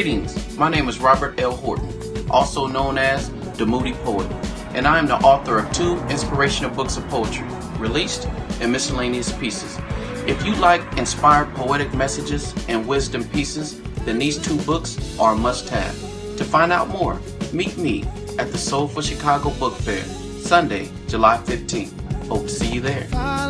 Greetings, my name is Robert L. Horton, also known as the Moody Poet, and I am the author of 2 inspirational books of poetry, released in miscellaneous pieces. If you like inspired poetic messages and wisdom pieces, then these 2 books are a must-have. To find out more, meet me at the Soulful Chicago Book Fair, Sunday, July 15th. Hope to see you there.